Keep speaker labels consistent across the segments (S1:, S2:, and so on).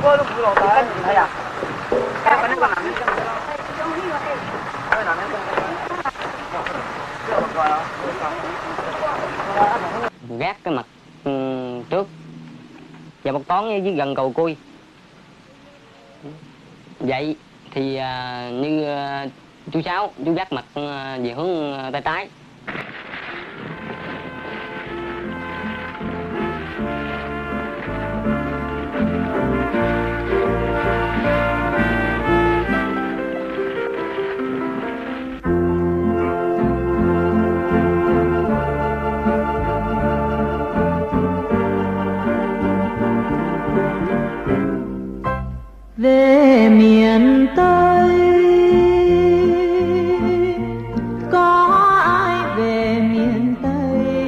S1: 哥都不懂的，哎呀，哎，反正个男人跟
S2: gác cái mặt trước và một toán với gần cầu cui. Vậy thì như chú Sáu, chú dắt mặt về hướng tay trái.
S3: Về miền Tây có ai về miền Tây,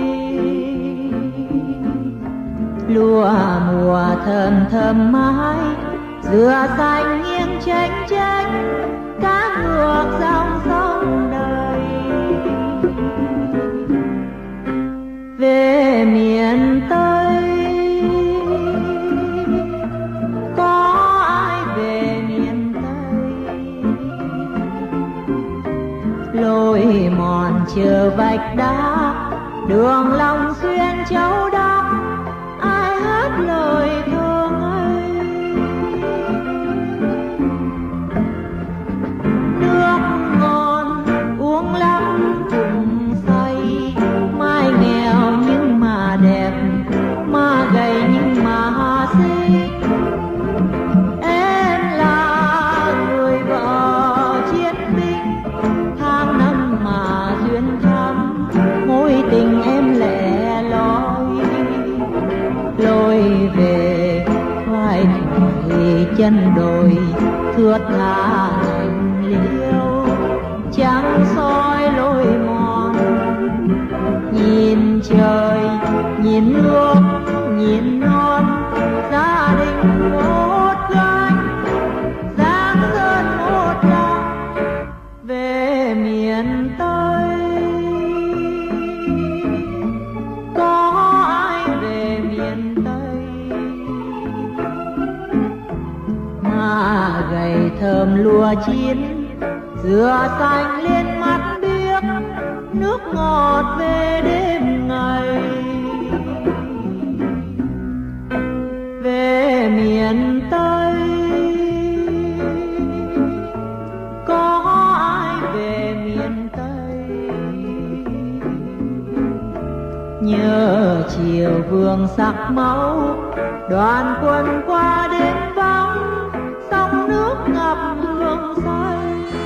S3: lúa mùa thơm thơm mãi, dừa xanh nghiêng chênh chênh, cá ngược dòng sông đời. Về miền Tây lối mòn chờ vạch đá, đường Long Xuyên Châu Đốc, ai hát lời thương ấy. Nước ngon uống lắm cùng say, mai nghèo nhưng mà đẹp, mà gầy nhưng mà xinh. Em là người vợ chiến binh, tháng năm mà duyên thắm, mối tình em lẻ loi. Lối về khoai thoải chân đồi, thướt tha thành liêu, trắng soi lối mòn. Nhìn trời, nhìn nước, nhìn non, gia đình một gánh, giang sơn một lòng. Về miền Tây có ai về miền Tây, mà gầy thơm lúa chín, dừa xanh lên mắt biếc, nước ngọt về đêm ngày. Về miền Tây có ai về miền Tây, nhớ chiều vương sắc máu, đoàn quân qua đêm vắng, sông nước ngập hương say.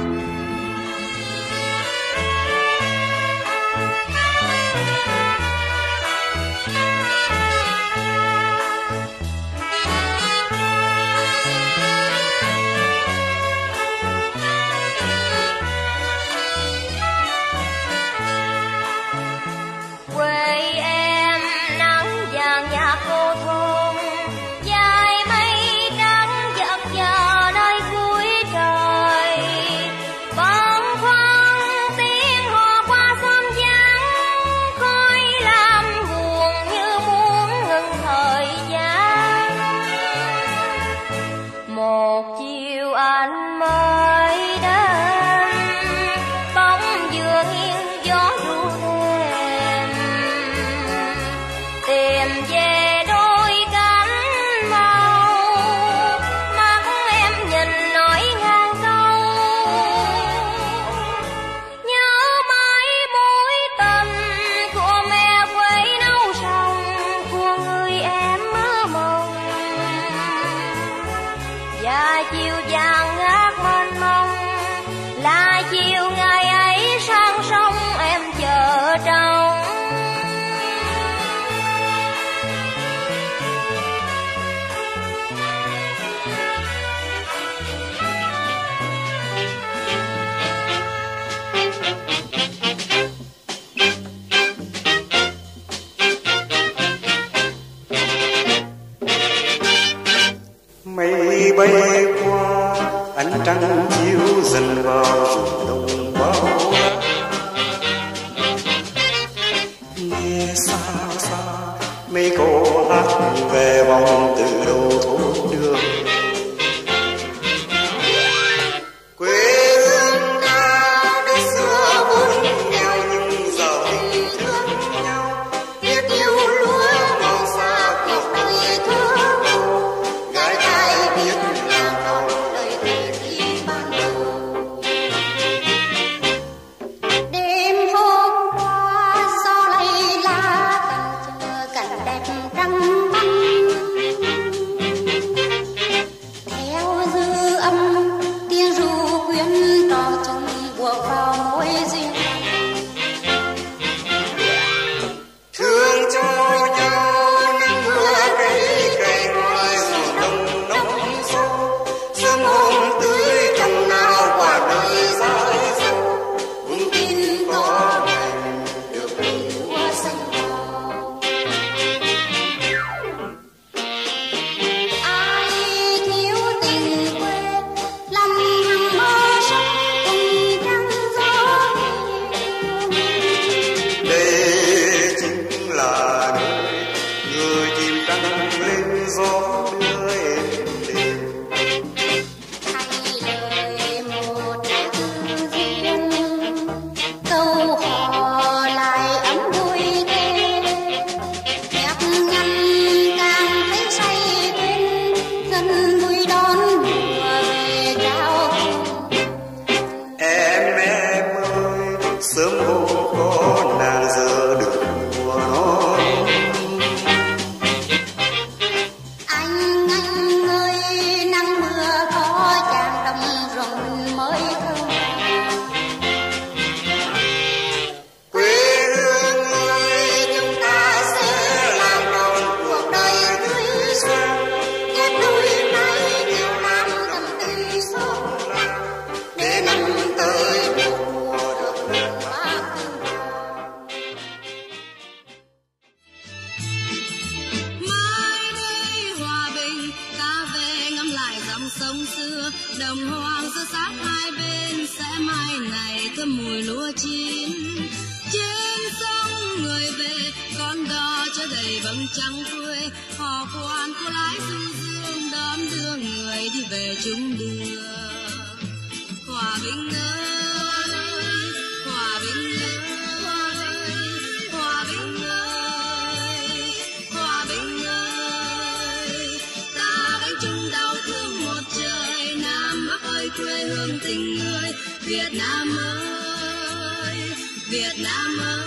S4: Mây bay qua ánh trăng chiếu dần vào vùng đồng bao la. Nghe xa xa mấy cô hát về vòng từ đầu thôn đường.
S5: dân vui đón mùa về trao.
S4: Em ơi, sớm hôm có nàng giờ được mùa non.
S5: Anh ơi, nắng mưa có chàng đồng ruộng mới thơm.
S4: Quê hương ơi, chúng ta sẽ làm tròn cuộc đời tươi sáng.
S5: Ghép đôi tay nhiều năm cầm tay sống lặng,
S4: Để năm tới
S5: mùa được mùa tương mai đây hòa bình ta về ngắm lại dòng sông xưa, đồng hoang giữa sát hai bên sẽ mai này thơm mùi lúa chín. Trên sông người về con đò chở đầy vầng trăng khuê, hò khoan cô lái du dương đón đưa người đi về chung đường. Hòa bình ơi, hòa bình ơi, hòa bình ơi, hòa bình ơi, ta gánh chung đau thương một trời. Nam Bắc ơi quê hương tình người, Việt Nam ơi, Việt Nam ơi.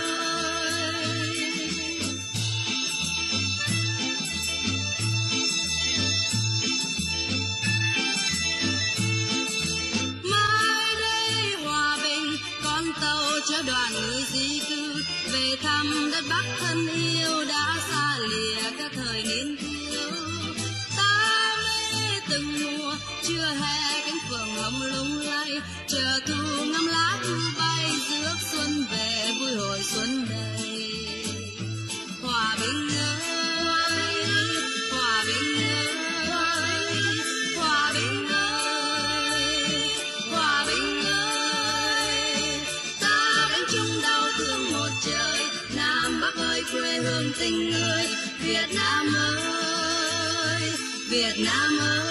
S5: Mai đây hòa bình, con tàu chở đoàn người di cư về thăm đất Bắc thân yêu đã xa lìa các thời niên thiếu. Ta mê từng mùa chưa hè cánh phượng hồng lung lay, chờ thu ngắm lá thu bay rước xuân về vui hồi xuân đầy. Hòa bình ơi, hòa bình ơi, hòa bình ơi, hòa bình ơi, ta gánh chung đau thương một trời. Nam Bắc ơi quê hương tình người, Việt Nam ơi, Việt Nam ơi.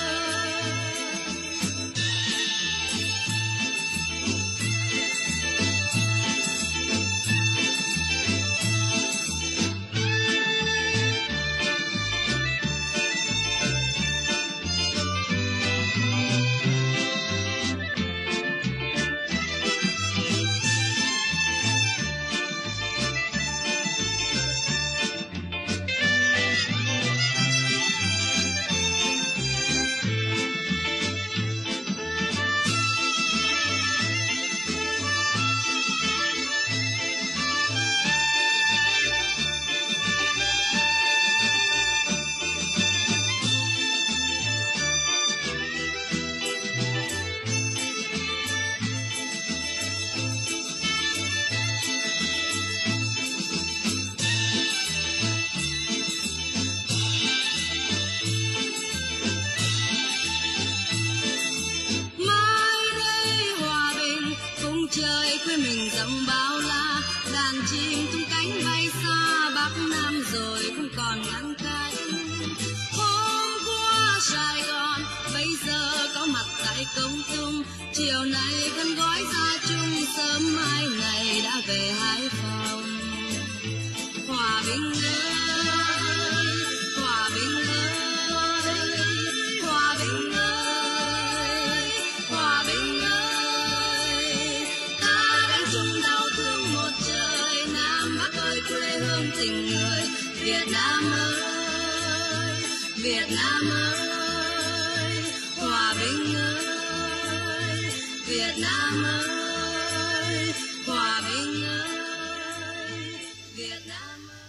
S5: Trời quê mình rộng bao la, đàn chim tung cánh bay xa, Bắc Nam rồi không còn ngăn cách. Hôm qua Sài Gòn, bây giờ có mặt tại Công Tung, chiều nay khăn gói ra chung, sớm mai này đã về Hải Phòng. Hòa bình ơi, hòa bình ơi, hòa bình ơi, hòa bình ơi, ta gánh chung đau thương một trời. Nam Bắc ơi quê hương tình người, Việt Nam ơi, Việt Nam ơi, hòa bình ơi, Việt Nam ơi, hòa bình ơi, Việt Nam ơi.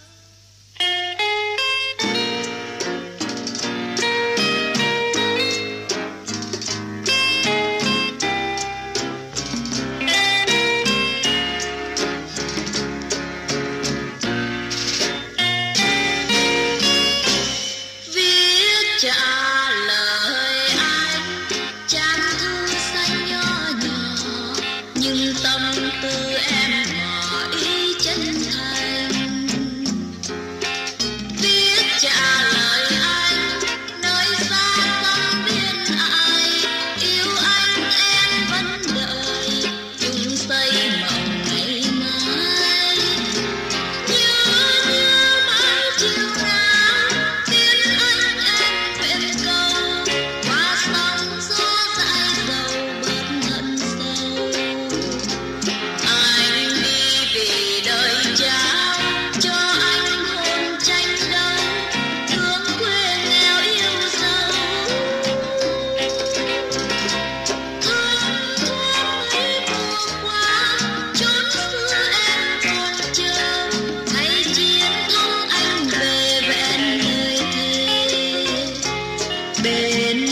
S3: Trả lời anh, chàng thư xanh nho nhỏ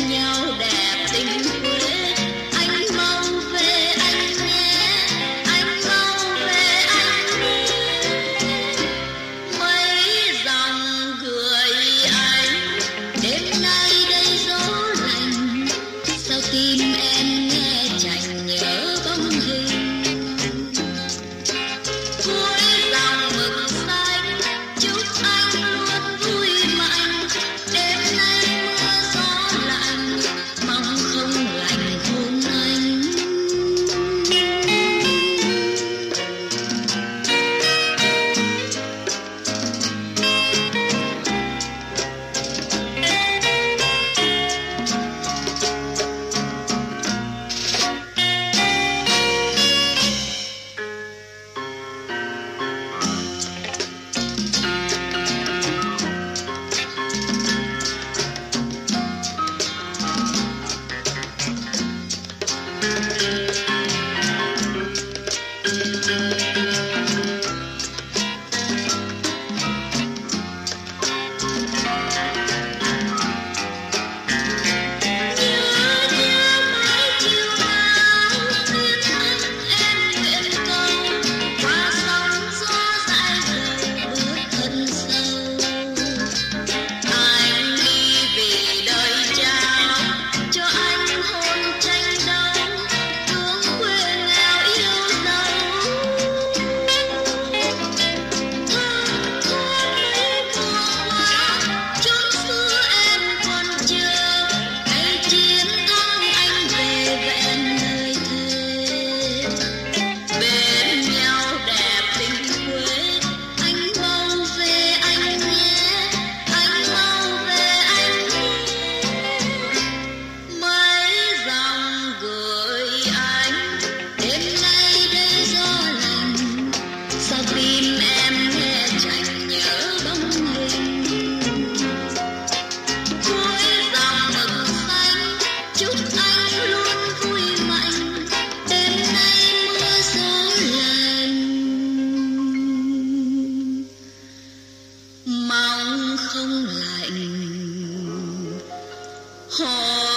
S5: không lạnh.